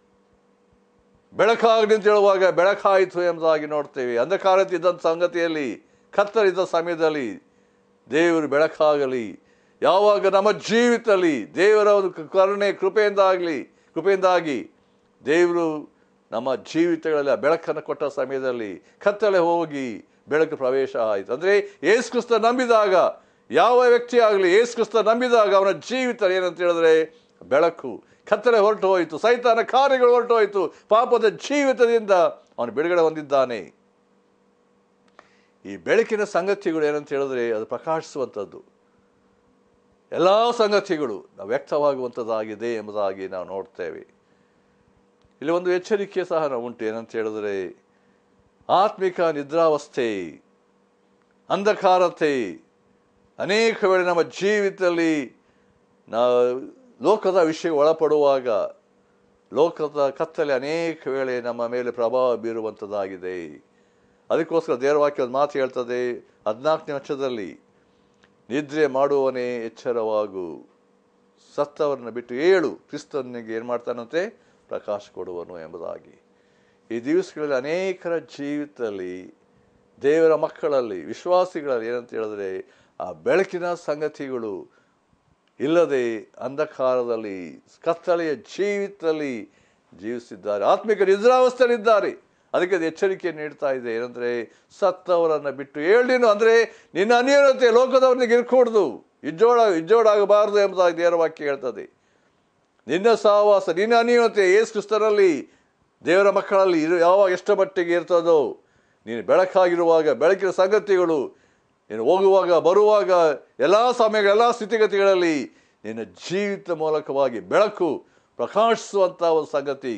[SPEAKER 1] ಬೆಳಕಾಗಲಿ ಅಂತ ಹೇಳುವಾಗ ಬೆಳಕಾಯಿತು ಎಂಬುದಾಗಿ ನೋಡ್ತೇವೆ. ಅಂಧಕಾರ ಇದ್ದಂಥ ಸಂಗತಿಯಲ್ಲಿ, ಕತ್ತಲಿದ್ದ ಸಮಯದಲ್ಲಿ ದೇವರು ಬೆಳಕಾಗಲಿ. ಯಾವಾಗ ನಮ್ಮ ಜೀವಿತದಲ್ಲಿ ದೇವರ ಒಂದು ಕರುಣೆ ಕೃಪೆಯಿಂದಾಗಿ ದೇವರು ನಮ್ಮ ಜೀವಿತಗಳಲ್ಲಿ ಆ ಬೆಳಕನ್ನು ಕೊಟ್ಟ ಸಮಯದಲ್ಲಿ ಕತ್ತಲೆ ಹೋಗಿ ಬೆಳಕು ಪ್ರವೇಶ ಆಯಿತು. ಅಂದರೆ ಯೇಸು ಕ್ರಿಸ್ತ ನಂಬಿದಾಗ, ಯಾವ ವ್ಯಕ್ತಿ ಆಗಲಿ ಯೇಸು ಕ್ರಿಸ್ತ ನಂಬಿದಾಗ ಅವನ ಜೀವಿತ ಏನಂತ ಹೇಳಿದ್ರೆ ಬೆಳಕು. ಕತ್ತಲೆ ಹೊರಟು ಹೋಯಿತು, ಸೈತಾನ ಕಾರ್ಯಗಳು ಹೊರಟು ಹೋಯಿತು, ಪಾಪದ ಜೀವಿತದಿಂದ ಅವನು ಬಿಡುಗಡೆ ಹೊಂದಿದ್ದಾನೆ. ಈ ಬೆಳಕಿನ ಸಂಗತಿಗಳು ಏನಂತ ಹೇಳಿದ್ರೆ ಅದು ಪ್ರಕಾಶಿಸುವಂಥದ್ದು, ಎಲ್ಲ ಸಂಗತಿಗಳು ನಾವು ವ್ಯಕ್ತವಾಗುವಂಥದ್ದಾಗಿದೆ ಎಂಬುದಾಗಿ ನಾವು ನೋಡ್ತೇವೆ. ಇಲ್ಲಿ ಒಂದು ಎಚ್ಚರಿಕೆ ಸಹ ನಾವು ಉಂಟು, ಏನಂತ ಹೇಳಿದ್ರೆ ಆತ್ಮಿಕ ನಿದ್ರಾವಸ್ಥೆ, ಅಂಧಕಾರತೆ ಅನೇಕ ವೇಳೆ ನಮ್ಮ ಜೀವಿತದಲ್ಲಿ ನಾವು ಲೋಕದ ವಿಷಯ ಒಳಪಡುವಾಗ ಲೋಕದ ಕತ್ತಲೆ ಅನೇಕ ವೇಳೆ ನಮ್ಮ ಮೇಲೆ ಪ್ರಭಾವ ಬೀರುವಂಥದ್ದಾಗಿದೆ. ಅದಕ್ಕೋಸ್ಕರ ದೇವರ ವಾಕ್ಯ ಒಂದು ಮಾತು ಹೇಳ್ತದೆ 14ನೇ ವಚನದಲ್ಲಿ, ನಿದ್ರೆ ಮಾಡುವವನೇ ಎಚ್ಚರವಾಗು, ಸತ್ತವರನ್ನು ಬಿಟ್ಟು ಏಳು, ಕ್ರಿಸ್ತನಿಗೆ ಏನು ಮಾಡ್ತಾನಂತೆ, ಪ್ರಕಾಶ ಕೊಡುವನು ಎಂಬುದಾಗಿ. ಈ ದಿವಸಗಳಲ್ಲಿ ಅನೇಕರ ಜೀವಿತದಲ್ಲಿ, ದೇವರ ಮಕ್ಕಳಲ್ಲಿ, ವಿಶ್ವಾಸಿಗಳಲ್ಲಿ ಏನಂತ ಹೇಳಿದ್ರೆ ಆ ಬೆಳಕಿನ ಸಂಗತಿಗಳು ಇಲ್ಲದೆ ಅಂಧಕಾರದಲ್ಲಿ ಕತ್ತಲೆಯ ಜೀವಿತದಲ್ಲಿ ಜೀವಿಸಿದ್ದಾರೆ, ಆತ್ಮಿಕ ನಿದ್ರಾವಸ್ಥೆಯಲ್ಲಿದ್ದಾರೆ. ಅದಕ್ಕೆ ಅದು ಎಚ್ಚರಿಕೆ ನೀಡ್ತಾ ಇದೆ, ಏನಂದ್ರೆ ಸತ್ತವರನ್ನು ಬಿಟ್ಟು ಏಳು, ಅಂದ್ರೆ ನಿನ್ನ ಅನ್ಯೋನ್ಯತೆ ಲೋಕದವರನಿಗೆ ಇರ್ಕೂಡ್ದು, ಇಜ್ಜೋಡಾಗಬಾರದು ಎಂಬುದಾಗಿ ದೇವರ ವಾಕ್ಯ ಹೇಳ್ತದೆ. ನಿನ್ನ ಸಹವಾಸ, ನಿನ್ನ ಅನ್ಯೋನ್ಯತೆ ಯೇಸು ಕ್ರಿಸ್ತರಲ್ಲಿ ದೇವರ ಮಕ್ಕಳಲ್ಲಿ ಯಾವಾಗ ಎಷ್ಟು ಮಟ್ಟಿಗೆ ಇರ್ತದೋ, ನೀನು ಬೆಳಕಾಗಿರುವಾಗ ಬೆಳಕಿನ ಸಂಗತಿಗಳು ನೀನು ಹೋಗುವಾಗ ಬರುವಾಗ ಎಲ್ಲ ಸಮಯಗಳ ಎಲ್ಲ ಸ್ಥಿತಿಗತಿಗಳಲ್ಲಿ ನಿನ್ನ ಜೀವಿತ ಮೂಲಕವಾಗಿ ಬೆಳಕು ಪ್ರಕಾಶಿಸುವಂಥ ಒಂದು ಸಂಗತಿ.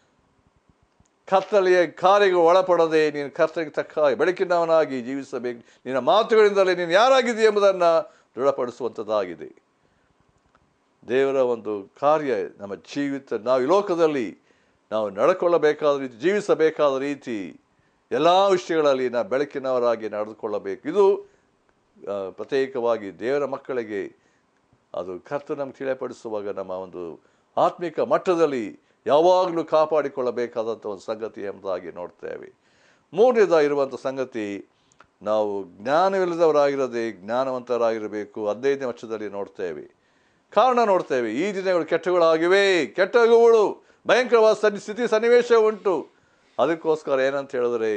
[SPEAKER 1] ಕತ್ತಲೆಯ ಕಾರ್ಯಗಳು ಒಳಪಡದೆ ನೀನು ಕರ್ತನಿಗೆ ತಕ್ಕ ಬೆಳಕಿನವನಾಗಿ ಜೀವಿಸಬೇಕು. ನಿನ್ನ ಮಾತುಗಳಿಂದಲೇ ನೀನು ಯಾರಾಗಿದೆ ಎಂಬುದನ್ನು ದೃಢಪಡಿಸುವಂಥದ್ದಾಗಿದೆ. ದೇವರ ಒಂದು ಕಾರ್ಯ ನಮ್ಮ ಜೀವಿತ, ನಾವು ಈ ಲೋಕದಲ್ಲಿ ನಾವು ನಡ್ಕೊಳ್ಳಬೇಕಾದ ರೀತಿ, ಜೀವಿಸಬೇಕಾದ ರೀತಿ ಎಲ್ಲ ವಿಷಯಗಳಲ್ಲಿ ನಾವು ಬೆಳಕಿನವರಾಗಿ ನಡೆದುಕೊಳ್ಳಬೇಕು. ಇದು ಪ್ರತ್ಯೇಕವಾಗಿ ದೇವರ ಮಕ್ಕಳಿಗೆ ಅದು ಕರ್ತನು ನಮ್ಗೆ ತಿಳಿಯಪಡಿಸುವಾಗ ನಮ್ಮ ಒಂದು ಆತ್ಮಿಕ ಮಟ್ಟದಲ್ಲಿ ಯಾವಾಗಲೂ ಕಾಪಾಡಿಕೊಳ್ಳಬೇಕಾದಂಥ ಒಂದು ಸಂಗತಿ ಎಂಬುದಾಗಿ ನೋಡ್ತೇವೆ. ಮೂರನೇದಾಗಿರುವಂಥ ಸಂಗತಿ, ನಾವು ಜ್ಞಾನವಿಲ್ಲದವರಾಗಿರದೆ ಜ್ಞಾನವಂತರಾಗಿರಬೇಕು. 15ನೇ ವಚನದಲ್ಲಿ ನೋಡ್ತೇವೆ, ಕಾರಣ ನೋಡ್ತೇವೆ, ಈ ದಿನಗಳು ಕೆಟ್ಟಗಳಾಗಿವೆ, ಕೆಟ್ಟಗಳು ಭಯಂಕರವಾದ ಸ್ಥಿತಿ ಸನ್ನಿವೇಶ ಉಂಟು. ಅದಕ್ಕೋಸ್ಕರ ಏನಂತ ಹೇಳಿದ್ರೆ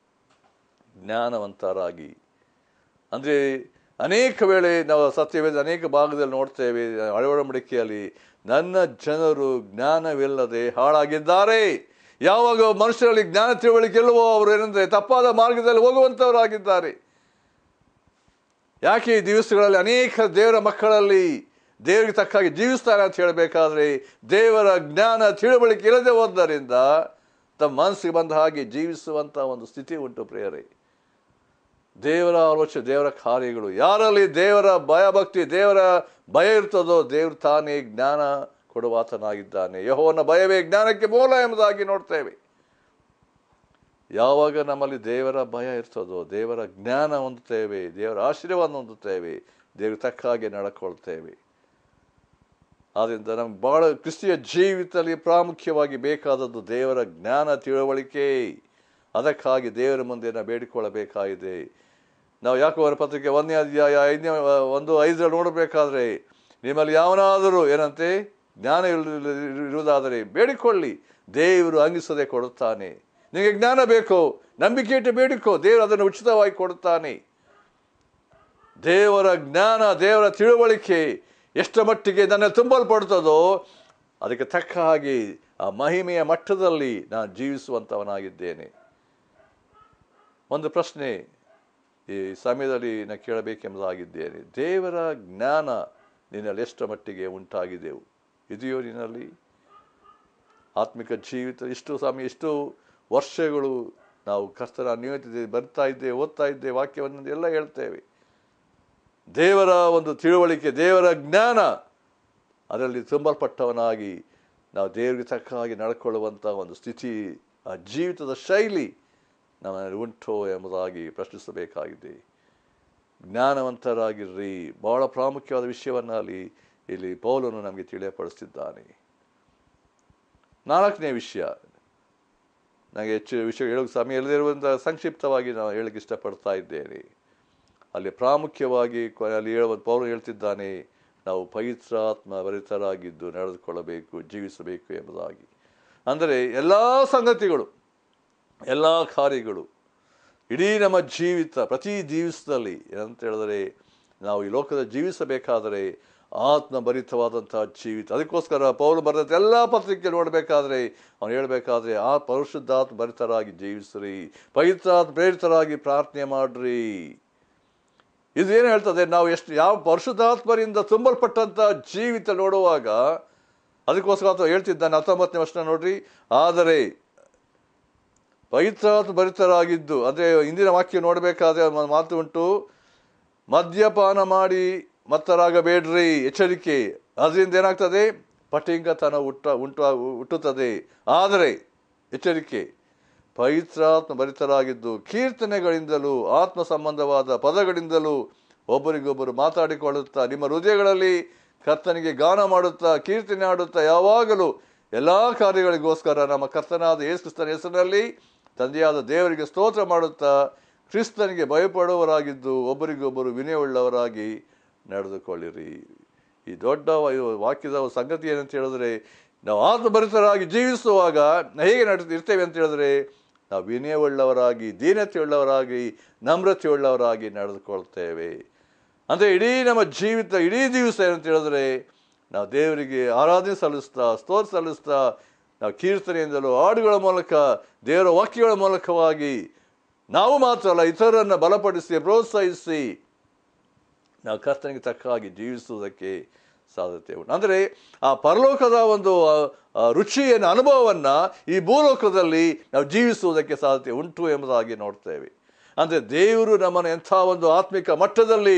[SPEAKER 1] ಜ್ಞಾನವಂತರಾಗಿ, ಅಂದರೆ ಅನೇಕ ವೇಳೆ ನಾವು ಸತ್ಯವೇದ ಅನೇಕ ಭಾಗದಲ್ಲಿ ನೋಡ್ತೇವೆ, ಒಡಂಬಡಿಕೆಯಲ್ಲಿ ನನ್ನ ಜನರು ಜ್ಞಾನವಿಲ್ಲದೆ ಹಾಳಾಗಿದ್ದಾರೆ. ಯಾವಾಗ ಮನುಷ್ಯರಲ್ಲಿ ಜ್ಞಾನ ತಿಳುವಳಿಕೆ ಇಲ್ಲವೋ ಅವರು ಏನಂದ್ರೆ ತಪ್ಪಾದ ಮಾರ್ಗದಲ್ಲಿ ಹೋಗುವಂಥವರಾಗಿದ್ದಾರೆ. ಯಾಕೆ ಈ ದಿವಸಗಳಲ್ಲಿ ಅನೇಕ ದೇವರ ಮಕ್ಕಳಲ್ಲಿ ದೇವರಿಗೆ ತಕ್ಕಾಗಿ ಜೀವಿಸ್ತಾರೆ ಅಂತ ಹೇಳಬೇಕಾದ್ರೆ ದೇವರ ಜ್ಞಾನ ತಿಳುವಳಿಕೆ ಇಲ್ಲದೆ ಹೋದ್ದರಿಂದ ತಮ್ಮ ಮನಸ್ಸಿಗೆ ಬಂದ ಹಾಗೆ ಜೀವಿಸುವಂಥ ಒಂದು ಸ್ಥಿತಿ ಉಂಟು ಪ್ರಿಯರೇ. ದೇವರ ಆಲೋಚನೆ, ದೇವರ ಕಾರ್ಯಗಳು, ಯಾರಲ್ಲಿ ದೇವರ ಭಯಭಕ್ತಿ, ದೇವರ ಭಯ ಇರ್ತದೋ ದೇವರು ತಾನೇ ಜ್ಞಾನ ಕೊಡುವಾತನಾಗಿದ್ದಾನೆ. ಯೆಹೋವನ ಭಯವೇ ಜ್ಞಾನಕ್ಕೆ ಮೂಲ ಎಂಬುದಾಗಿ ನೋಡ್ತೇವೆ. ಯಾವಾಗ ನಮ್ಮಲ್ಲಿ ದೇವರ ಭಯ ಇರ್ತದೋ ದೇವರ ಜ್ಞಾನ ಹೊಂದುತ್ತೇವೆ, ದೇವರ ಆಶೀರ್ವಾದ ಹೊಂದುತ್ತೇವೆ, ದೇವರಿಗೆ ತಕ್ಕ ಹಾಗೆ ನಡ್ಕೊಳ್ತೇವೆ. ಆದ್ದರಿಂದ ನಮ್ಗೆ ಬಹಳ ಕ್ರಿಸ್ತಿಯ ಜೀವಿತದಲ್ಲಿ ಪ್ರಾಮುಖ್ಯವಾಗಿ ಬೇಕಾದದ್ದು ದೇವರ ಜ್ಞಾನ ತಿಳುವಳಿಕೆ. ಅದಕ್ಕಾಗಿ ದೇವರ ಮುಂದೆ ನಾವು ಬೇಡಿಕೊಳ್ಳಬೇಕಾಗಿದೆ. ನಾವು ಯಾಕೋಬನ ಪತ್ರಿಕೆ 1ನೇ ಅಧ್ಯಾಯ 1:5 ನೋಡಬೇಕಾದ್ರೆ, ನಿಮ್ಮಲ್ಲಿ ಯಾವನಾದರೂ ಏನಂತೆ ಜ್ಞಾನ ಇರುವುದಾದರೆ ಬೇಡಿಕೊಳ್ಳಿ, ದೇವರು ಅಂಗಿಸದೆ ಕೊಡುತ್ತಾನೆ. ನಿಮಗೆ ಜ್ಞಾನ ಬೇಕೋ, ನಂಬಿಕೆ ಇಟ್ಟು ಬೇಡಿಕೋ, ದೇವರು ಅದನ್ನು ಉಚಿತವಾಗಿ ಕೊಡುತ್ತಾನೆ. ದೇವರ ಜ್ಞಾನ, ದೇವರ ತಿಳುವಳಿಕೆ ಎಷ್ಟು ಮಟ್ಟಿಗೆ ನನ್ನ ತುಂಬಲ್ಪಡುತ್ತದೋ ಅದಕ್ಕೆ ತಕ್ಕ ಹಾಗೆ ಆ ಮಹಿಮೆಯ ಮಟ್ಟದಲ್ಲಿ ನಾನು ಜೀವಿಸುವಂಥವನಾಗಿದ್ದೇನೆ. ಒಂದು ಪ್ರಶ್ನೆ ಈ ಸಮಯದಲ್ಲಿ ನಾನು ಕೇಳಬೇಕೆಂಬುದಾಗಿದ್ದೇನೆ, ದೇವರ ಜ್ಞಾನ ನಿನ್ನಲ್ಲಿ ಎಷ್ಟು ಮಟ್ಟಿಗೆ ಉಂಟಾಗಿದೆವು, ಇದೆಯೋ ನಿನ್ನಲ್ಲಿ? ಆತ್ಮಿಕ ಜೀವಿತ ಇಷ್ಟು ಸಮಯ, ಇಷ್ಟು ವರ್ಷಗಳು ನಾವು ಕರ್ತನ ಅನ್ಯೋನ್ಯತೆ ಬರ್ತಾ ಇದ್ದೇವೆ, ಓದ್ತಾ ಇದ್ದೇವೆ, ವಾಕ್ಯವನ್ನು ಎಲ್ಲ ಹೇಳ್ತೇವೆ. ದೇವರ ಒಂದು ತಿಳುವಳಿಕೆ, ದೇವರ ಜ್ಞಾನ ಅದರಲ್ಲಿ ತುಂಬಲ್ಪಟ್ಟವನಾಗಿ ನಾವು ದೇವರಿಗೆ ತಕ್ಕ ಹಾಗೆ ನಡ್ಕೊಳ್ಳುವಂಥ ಒಂದು ಸ್ಥಿತಿ, ಆ ಜೀವಿತದ ಶೈಲಿ ನಮ್ಮಲ್ಲಿ ಉಂಟೋ ಎಂಬುದಾಗಿ ಪ್ರಶ್ನಿಸಬೇಕಾಗಿದೆ. ಜ್ಞಾನವಂತರಾಗಿರ್ರಿ, ಬಹಳ ಪ್ರಾಮುಖ್ಯವಾದ ವಿಷಯವನ್ನು ಇಲ್ಲಿ ಪೌಲನು ನಮಗೆ ತಿಳಿಯಪಡಿಸ್ತಿದ್ದಾನೆ. 4ನೇ ವಿಷಯ, ನನಗೆ ಹೆಚ್ಚು ವಿಷಯ ಹೇಳೋಕ್ಕೆ ಸಮಯ ಇಲ್ಲದಿರುವಂಥ ಸಂಕ್ಷಿಪ್ತವಾಗಿ ನಾನು ಹೇಳಕ್ಕೆ ಇಷ್ಟಪಡ್ತಾ ಇದ್ದೇನೆ. ಅಲ್ಲಿ ಪ್ರಾಮುಖ್ಯವಾಗಿ ಅಲ್ಲಿ ಪೌಲನು ಹೇಳ್ತಿದ್ದಾನೆ, ನಾವು ಪವಿತ್ರಾತ್ಮ ಭರಿತರಾಗಿದ್ದು ನಡೆದುಕೊಳ್ಳಬೇಕು, ಜೀವಿಸಬೇಕು ಎಂಬುದಾಗಿ. ಅಂದರೆ ಎಲ್ಲ ಸಂಗತಿಗಳು, ಎಲ್ಲ ಕಾರ್ಯಗಳು, ಇಡೀ ನಮ್ಮ ಜೀವಿತ, ಪ್ರತಿ ದಿವಸದಲ್ಲಿ ಏನಂತ ಹೇಳಿದರೆ ನಾವು ಈ ಲೋಕದ ಜೀವಿಸಬೇಕಾದರೆ ಆತ್ಮಭರಿತವಾದಂತಹ ಜೀವಿತ. ಅದಕ್ಕೋಸ್ಕರ ಪೌಲ ಬರೆದ ಎಲ್ಲ ಪತ್ರಿಕೆ ನೋಡಬೇಕಾದ್ರೆ ಅವನು ಹೇಳಬೇಕಾದ್ರೆ ಆ ಪರಿಶುದ್ಧಾತ್ಮ ಭರಿತರಾಗಿ ಜೀವಿಸ್ರಿ, ಪವಿತ್ರಾತ್ಮ ಪ್ರೇರಿತರಾಗಿ ಪ್ರಾರ್ಥನೆ ಮಾಡ್ರಿ. ಇದೇನು ಹೇಳ್ತದೆ, ನಾವು ಯಾವ ಪರಿಶುದ್ಧಾತ್ಮರಿಂದ ತುಂಬಲ್ಪಟ್ಟಂತ ಜೀವಿತ ನೋಡುವಾಗ, ಅದಕ್ಕೋಸ್ಕರ ಹೇಳ್ತಿದ್ದಾನೆ 19ನೇ ವರ್ಷ ನೋಡ್ರಿ, ಆದರೆ ಪವಿತ್ರಾತ್ಮ ಭರಿತರಾಗಿದ್ದು, ಅಂದ್ರೆ ಇಂದಿನ ವಾಕ್ಯ ನೋಡಬೇಕಾದ್ರೆ ಮಾತು ಉಂಟು, ಮದ್ಯಪಾನ ಮಾಡಿ ಮತ್ತರಾಗಬೇಡ್ರಿ, ಎಚ್ಚರಿಕೆ. ಅದರಿಂದ ಏನಾಗ್ತದೆ, ಪಟಿಂಗತನ ಹುಟ್ಟುತ್ತದೆ. ಆದರೆ ಎಚ್ಚರಿಕೆ, ಪವಿತ್ರಾತ್ಮ ಭರಿತರಾಗಿದ್ದು ಕೀರ್ತನೆಗಳಿಂದಲೂ ಆತ್ಮ ಸಂಬಂಧವಾದ ಪದಗಳಿಂದಲೂ ಒಬ್ಬರಿಗೊಬ್ಬರು ಮಾತಾಡಿಕೊಳ್ಳುತ್ತಾ ನಿಮ್ಮ ಹೃದಯಗಳಲ್ಲಿ ಕರ್ತನಿಗೆ ಗಾನ ಮಾಡುತ್ತಾ ಕೀರ್ತನೆ ಆಡುತ್ತಾ ಯಾವಾಗಲೂ ಎಲ್ಲಾ ಕಾರ್ಯಗಳಿಗೋಸ್ಕರ ನಮ್ಮ ಕರ್ತನಾದ ಯೇಸು ಕ್ರಿಸ್ತನ ಹೆಸರಿನಲ್ಲಿ ತಂದೆಯಾದ ದೇವರಿಗೆ ಸ್ತೋತ್ರ ಮಾಡುತ್ತಾ ಕ್ರಿಸ್ತನಿಗೆ ಭಯಪಡುವವರಾಗಿದ್ದು ಒಬ್ಬರಿಗೊಬ್ಬರು ವಿನಯವುಳ್ಳವರಾಗಿ ನಡೆದುಕೊಳ್ಳಿರಿ. ಈ ದೊಡ್ಡ ವಾಕ್ಯದ ಸಂಗತಿ ಏನಂತ ಹೇಳಿದ್ರೆ, ನಾವು ಆತ್ಮಭರಿತರಾಗಿ ಜೀವಿಸುವಾಗ ಹೇಗೆ ಇರ್ತೇವೆ ಅಂತ ಹೇಳಿದ್ರೆ, ನಾವು ವಿನಯವುಳ್ಳವರಾಗಿ, ದೀನತೆಯುಳ್ಳವರಾಗಿ, ನಮ್ರತೆಯುಳ್ಳವರಾಗಿ ನಡೆದುಕೊಳ್ತೇವೆ. ಅಂದರೆ ಇಡೀ ನಮ್ಮ ಜೀವಿತ, ಇಡೀ ದಿವಸ ಏನಂತ ಹೇಳಿದ್ರೆ, ನಾವು ದೇವರಿಗೆ ಆರಾಧನೆ ಸಲ್ಲಿಸ್ತಾ, ಸ್ತೋತ್ರ ಸಲ್ಲಿಸ್ತಾ, ನಾವು ಕೀರ್ತನೆಯಿಂದಲೂ ಹಾಡುಗಳ ಮೂಲಕ, ದೇವರ ವಾಕ್ಯಗಳ ಮೂಲಕವಾಗಿ ನಾವು ಮಾತ್ರ ಅಲ್ಲ, ಇತರರನ್ನು ಬಲಪಡಿಸಿ ಪ್ರೋತ್ಸಾಹಿಸಿ ನಾವು ಕರ್ತನಿಗೆ ತಕ್ಕ ಹಾಗೆ ಜೀವಿಸುವುದಕ್ಕೆ ಸಾಧ್ಯತೆ ಉಂಟು. ಅಂದರೆ ಆ ಪರಲೋಕದ ಒಂದು ರುಚಿಯನ್ನು, ಅನುಭವವನ್ನು ಈ ಭೂಲೋಕದಲ್ಲಿ ನಾವು ಜೀವಿಸುವುದಕ್ಕೆ ಸಾಧ್ಯತೆ ಉಂಟು ಎಂಬುದಾಗಿ ನೋಡ್ತೇವೆ. ಅಂದರೆ ದೇವರು ನಮ್ಮನ್ನು ಎಂಥ ಒಂದು ಆತ್ಮಿಕ ಮಟ್ಟದಲ್ಲಿ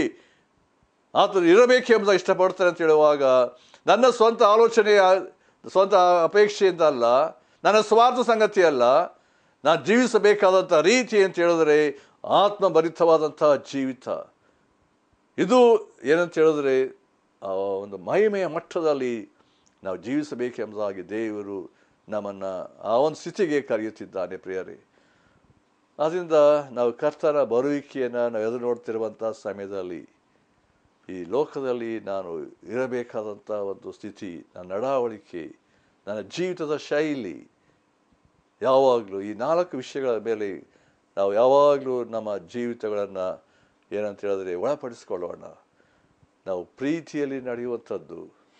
[SPEAKER 1] ಆತನು ಇರಬೇಕೆಂಬುದಾಗಿ ಇಷ್ಟಪಡ್ತಾರೆ ಅಂತ ಹೇಳುವಾಗ, ನನ್ನ ಸ್ವಂತ ಆಲೋಚನೆಯ ಸ್ವಂತ ಅಪೇಕ್ಷೆಯಿಂದ ಅಲ್ಲ, ನನ್ನ ಸ್ವಾರ್ಥ ಸಂಗತಿ ಅಲ್ಲ, ನಾನು ಜೀವಿಸಬೇಕಾದಂಥ ರೀತಿ ಅಂತ ಹೇಳಿದ್ರೆ ಆತ್ಮಭರಿತವಾದಂತಹ ಜೀವಿತ. ಇದು ಏನಂತ ಹೇಳಿದ್ರೆ ಆ ಒಂದು ಮಹಿಮೆಯ ಮಟ್ಟದಲ್ಲಿ ನಾವು ಜೀವಿಸಬೇಕೆಂಬುದಾಗಿ ದೇವರು ನಮ್ಮನ್ನು ಆ ಒಂದು ಸ್ಥಿತಿಗೆ ಕರೆಯುತ್ತಿದ್ದಾನೆ ಪ್ರಿಯರೇ. ಆದ್ದರಿಂದ ನಾವು ಕರ್ತನ ಬರುವಿಕೆಯನ್ನು ನಾವು ಎದುರು ನೋಡ್ತಿರುವಂಥ ಸಮಯದಲ್ಲಿ ಈ ಲೋಕದಲ್ಲಿ ನಾನು ಇರಬೇಕಾದಂಥ ಒಂದು ಸ್ಥಿತಿ, ನನ್ನ ನಡವಳಿಕೆ, ನನ್ನ ಜೀವಿತದ ಶೈಲಿ ಯಾವಾಗಲೂ ಈ 4 ವಿಷಯಗಳ ಮೇಲೆ ನಾವು ಯಾವಾಗಲೂ ನಮ್ಮ ಜೀವಿತಗಳನ್ನು ಏನಂತ ಹೇಳಿದ್ರೆ ಒಳಪಡಿಸ್ಕೊಳ್ಳೋಣ. ನಾವು ಪ್ರೀತಿಯಲ್ಲಿ ನಡೆಯುವಂಥದ್ದು,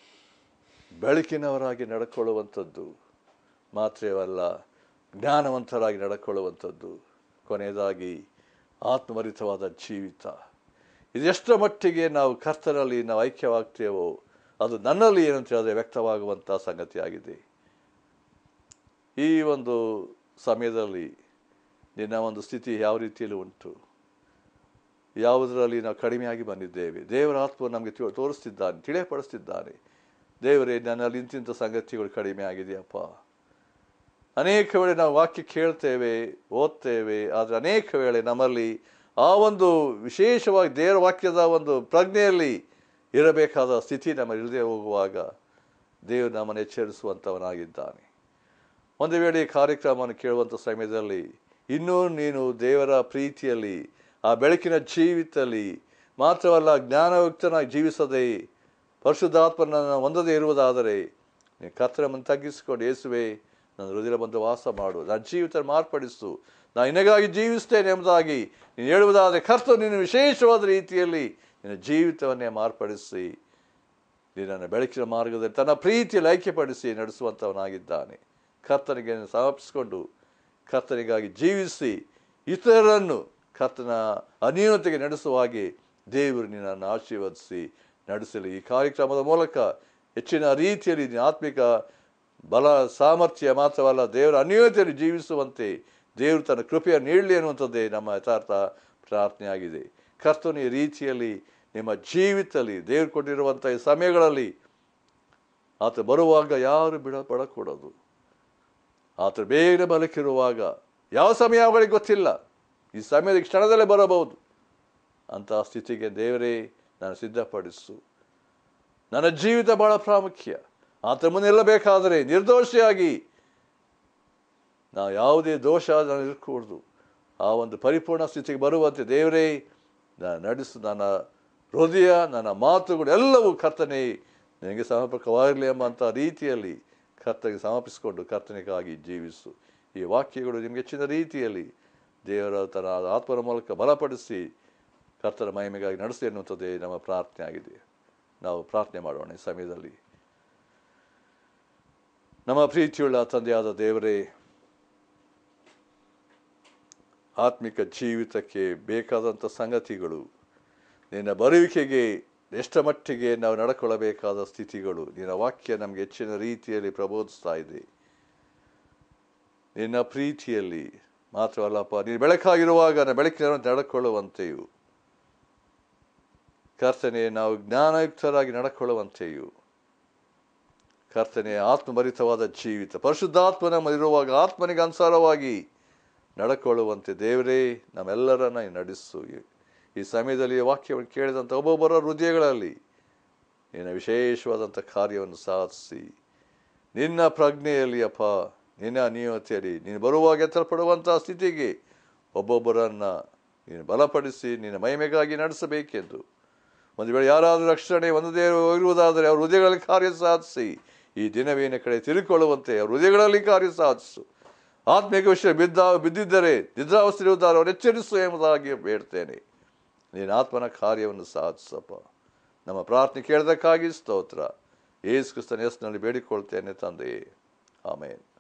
[SPEAKER 1] ಬೆಳಕಿನವರಾಗಿ ನಡ್ಕೊಳ್ಳುವಂಥದ್ದು ಮಾತ್ರವಲ್ಲ, ಜ್ಞಾನವಂತರಾಗಿ ನಡ್ಕೊಳ್ಳುವಂಥದ್ದು, ಕೊನೆಯದಾಗಿ ಆತ್ಮಭರಿತವಾದ ಜೀವಿತ. ಇದೆಷ್ಟರ ಮಟ್ಟಿಗೆ ನಾವು ಕರ್ತನಲ್ಲಿ ನಾವು ಐಕ್ಯವಾಗ್ತೇವೋ ಅದು ನನ್ನಲ್ಲಿ ಏನಂತ ಹೇಳಿದ್ರೆ ವ್ಯಕ್ತವಾಗುವಂಥ ಸಂಗತಿಯಾಗಿದೆ. ಈ ಒಂದು ಸಮಯದಲ್ಲಿ ನಿನ್ನ ಒಂದು ಸ್ಥಿತಿ ಯಾವ ರೀತಿಯಲ್ಲಿ ಉಂಟು, ಯಾವುದರಲ್ಲಿ ನಾವು ಕಡಿಮೆಯಾಗಿ ಬಂದಿದ್ದೇವೆ, ದೇವರ ಆತ್ಮ ನಮಗೆ ತೋರಿಸ್ತಿದ್ದಾನೆ, ತಿಳಿಯಪಡಿಸ್ತಿದ್ದಾನೆ. ದೇವರೇ, ನನ್ನಲ್ಲಿ ಇಂತಿಂಥ ಸಂಗತಿಗಳು ಕಡಿಮೆ ಆಗಿದೆಯಪ್ಪ. ಅನೇಕ ವೇಳೆ ನಾವು ವಾಕ್ಯ ಕೇಳ್ತೇವೆ, ಓದ್ತೇವೆ, ಆದರೆ ಅನೇಕ ವೇಳೆ ನಮ್ಮಲ್ಲಿ ಆ ಒಂದು ವಿಶೇಷವಾಗಿ ದೇವರ ವಾಕ್ಯದ ಒಂದು ಪ್ರಜ್ಞೆಯಲ್ಲಿ ಇರಬೇಕಾದ ಸ್ಥಿತಿ ನಮ್ಮ ಇಲ್ಲದೆ ಹೋಗುವಾಗ ದೇವರು ನಮ್ಮನ್ನು ಎಚ್ಚರಿಸುವಂಥವನಾಗಿದ್ದಾನೆ. ಒಂದು ವೇಳೆ ಈ ಕಾರ್ಯಕ್ರಮವನ್ನು ಕೇಳುವಂಥ ಸಮಯದಲ್ಲಿ ಇನ್ನೂ ನೀನು ದೇವರ ಪ್ರೀತಿಯಲ್ಲಿ, ಆ ಬೆಳಕಿನ ಜೀವಿತದಲ್ಲಿ ಮಾತ್ರವಲ್ಲ ಜ್ಞಾನಯುಕ್ತನಾಗಿ ಜೀವಿಸದೆ ಪರಿಶುದ್ಧಾತ್ಮನನ್ನು ಹೊಂದದೇ ಇರುವುದಾದರೆ ನೀನು ಕರ್ತನನ್ನು ತಗ್ಗಿಸಿಕೊಂಡು, ಯೇಸುವೆ ನನ್ನ ಹೃದಯ ಬಂದು ವಾಸ ಮಾಡು, ನನ್ನ ಜೀವಿತ ಮಾರ್ಪಡಿಸು, ನಾನು ನಿನಗಾಗಿ ಜೀವಿಸ್ತೇನೆ ಎಂಬುದಾಗಿ ನೀನು ಹೇಳುವುದಾದರೆ ಕರ್ತನು ನಿನ್ನ ವಿಶೇಷವಾದ ರೀತಿಯಲ್ಲಿ ನಿನ್ನ ಜೀವಿತವನ್ನೇ ಮಾರ್ಪಡಿಸಿ ನಿನ್ನನ್ನು ಬೆಳಕಿನ ಮಾರ್ಗದಲ್ಲಿ ತನ್ನ ಪ್ರೀತಿಯಲ್ಲಿ ಐಕ್ಯಪಡಿಸಿ ನಡೆಸುವಂಥವನಾಗಿದ್ದಾನೆ. ಕರ್ತನಿಗೆ ಸಮರ್ಪಿಸಿಕೊಂಡು ಕರ್ತನಿಗಾಗಿ ಜೀವಿಸಿ ಇತರರನ್ನು ಕರ್ತನ ಅನ್ಯೋನ್ಯತೆಗೆ ನಡೆಸುವ ಹಾಗೆ ದೇವರು ನಿನ್ನನ್ನು ಆಶೀರ್ವದಿಸಿ ನಡೆಸಲಿ. ಈ ಕಾರ್ಯಕ್ರಮದ ಮೂಲಕ ಹೆಚ್ಚಿನ ರೀತಿಯಲ್ಲಿ ಆತ್ಮಿಕ ಬಲ ಸಾಮರ್ಥ್ಯ ಮಾತ್ರವಲ್ಲ, ದೇವರ ಅನ್ಯೋನ್ಯತೆಯಲ್ಲಿ ಜೀವಿಸುವಂತೆ ದೇವರು ತನ್ನ ಕೃಪೆಯನ್ನು ನೀಡಲಿ ಅನ್ನುವಂಥದ್ದೇ ನಮ್ಮ ಯಥಾರ್ಥ ಪ್ರಾರ್ಥನೆಯಾಗಿದೆ. ಕರ್ತನ ಈ ರೀತಿಯಲ್ಲಿ ನಿಮ್ಮ ಜೀವಿತದಲ್ಲಿ ದೇವರು ಕೊಟ್ಟಿರುವಂಥ ಈ ಸಮಯಗಳಲ್ಲಿ ಆತ ಬರುವಾಗ ಯಾರು ಬಿಡಪಡಕೂಡದು. ಆತ ಬೇಗನೆ ಬಲಕ್ಕಿರುವಾಗ ಯಾವ ಸಮಯ ಅವಗಳಿಗೆ ಗೊತ್ತಿಲ್ಲ, ಈ ಸಮಯದ ಕ್ಷಣದಲ್ಲೇ ಬರಬಹುದು. ಅಂತಹ ಸ್ಥಿತಿಗೆ ದೇವರೇ ನಾನು ಸಿದ್ಧಪಡಿಸು. ನನ್ನ ಜೀವಿತ ಬಹಳ ಪ್ರಾಮುಖ್ಯ. ಆತ ಮುಂದೆ ನಿಲ್ಲಬೇಕಾದರೆ ನಿರ್ದೋಷಿಯಾಗಿ ನಾವು ಯಾವುದೇ ದೋಷ ನಾನು ಇರಕೂಡದು. ಆ ಒಂದು ಪರಿಪೂರ್ಣ ಸ್ಥಿತಿಗೆ ಬರುವಂತೆ ದೇವರೇ ನಡೆಸು. ನನ್ನ ಹೃದಯ, ನನ್ನ ಮಾತುಗಳು ಎಲ್ಲವೂ ಕರ್ತನೆ ನಿನಗೆ ಸಮರ್ಪಕವಾಗಿರಲಿ ಎಂಬಂಥ ರೀತಿಯಲ್ಲಿ ಕರ್ತನಿಗೆ ಸಮರ್ಪಿಸಿಕೊಂಡು ಕರ್ತನಿಗಾಗಿ ಜೀವಿಸು. ಈ ವಾಕ್ಯಗಳು ನಿಮಗೆ ಹೆಚ್ಚಿನ ರೀತಿಯಲ್ಲಿ ದೇವರ ತನ್ನ ಆತ್ಮರ ಮೂಲಕ ಬಲಪಡಿಸಿ ಕರ್ತನ ಮಹಿಮೆಗಾಗಿ ನಡೆಸಿ ಎನ್ನುವಂಥದ್ದೇ ನಮ್ಮ ಪ್ರಾರ್ಥನೆ ಆಗಿದೆ. ನಾವು ಪ್ರಾರ್ಥನೆ ಮಾಡೋಣ ಈ ಸಮಯದಲ್ಲಿ. ನಮ್ಮ ಪ್ರೀತಿಯುಳ್ಳ ತಂದೆಯಾದ ದೇವರೇ, ಆತ್ಮಿಕ ಜೀವಿತಕ್ಕೆ ಬೇಕಾದಂಥ ಸಂಗತಿಗಳು, ನಿನ್ನ ಬರುವಿಕೆಗೆ ಎಷ್ಟ ಮಟ್ಟಿಗೆ ನಾವು ನಡ್ಕೊಳ್ಳಬೇಕಾದ ಸ್ಥಿತಿಗಳು ನಿನ್ನ ವಾಕ್ಯ ನಮಗೆ ಹೆಚ್ಚಿನ ರೀತಿಯಲ್ಲಿ ಪ್ರಬೋಧಿಸ್ತಾ ಇದೆ. ನಿನ್ನ ಪ್ರೀತಿಯಲ್ಲಿ ಮಾತ್ರವಲ್ಲಪ್ಪ, ನೀನು ಬೆಳಕಾಗಿರುವಾಗ ಬೆಳಕಿನ ನಡ್ಕೊಳ್ಳುವಂತೆಯೂ, ಕರ್ತನೆ ನಾವು ಜ್ಞಾನಯುಕ್ತರಾಗಿ ನಡ್ಕೊಳ್ಳುವಂತೆಯೂ, ಕರ್ತನೆ ಆತ್ಮಭರಿತವಾದ ಜೀವಿತ ಪರಿಶುದ್ಧಾತ್ಮ ನಮ್ಮಲ್ಲಿರುವಾಗ ಆತ್ಮನಿಗೆ ಅನುಸಾರವಾಗಿ ನಡ್ಕೊಳ್ಳುವಂತೆ ದೇವರೇ ನಮ್ಮೆಲ್ಲರನ್ನ ನಡೆಸು. ಈ ಸಮಯದಲ್ಲಿ ವಾಕ್ಯವನ್ನು ಕೇಳಿದಂಥ ಒಬ್ಬೊಬ್ಬರ ಹೃದಯಗಳಲ್ಲಿ ನಿನ್ನ ವಿಶೇಷವಾದಂಥ ಕಾರ್ಯವನ್ನು ಸಾಧಿಸಿ, ನಿನ್ನ ಪ್ರಜ್ಞೆಯಲ್ಲಿ ಅಪ್ಪ, ನಿನ್ನ ನಿಯಮತೆಯಲ್ಲಿ ನೀನು ಬರುವಾಗ ಎತ್ತರಪಡುವಂಥ ಸ್ಥಿತಿಗೆ ಒಬ್ಬೊಬ್ಬರನ್ನು ನೀನು ಬಲಪಡಿಸಿ ನಿನ್ನ ಮಹಿಮೆಗಾಗಿ ನಡೆಸಬೇಕೆಂದು, ಒಂದು ವೇಳೆ ಯಾರಾದರೂ ರಕ್ಷಣೆ ಹೊಂದದೇ ಇರುವುದಾದರೆ ಅವ್ರ ಹೃದಯಗಳಲ್ಲಿ ಕಾರ್ಯ ಸಾಧಿಸಿ, ಈ ದಿನವೇನ ಕಡೆ ತಿರುಕೊಳ್ಳುವಂತೆ ಅವ್ರ ಹೃದಯಗಳಲ್ಲಿ ಕಾರ್ಯ ಸಾಧಿಸು. ಆತ್ಮಿಕ ವಿಷಯ ಬಿದ್ದಿದ್ದರೆ ನಿದ್ರಾವಸ್ಥೆಯಿರುವುದಾದರೆ ಅವರು ಎಚ್ಚರಿಸು ಎಂಬುದಾಗಿ ಬೇಡ್ತೇನೆ. ನೀನು ಆತ್ಮನ ಕಾರ್ಯವನ್ನು ಸಾಧಿಸಪ್ಪ. ನಮ್ಮ ಪ್ರಾರ್ಥನೆ ಕೇಳಿದಕ್ಕಾಗಿ ಸ್ತೋತ್ರ. ಯೇಸು ಕ್ರಿಸ್ತನ ಹೆಸರಿನಲ್ಲಿ ಬೇಡಿಕೊಳ್ತೇನೆ ತಂದೆಯೇ, ಆಮೇನ್.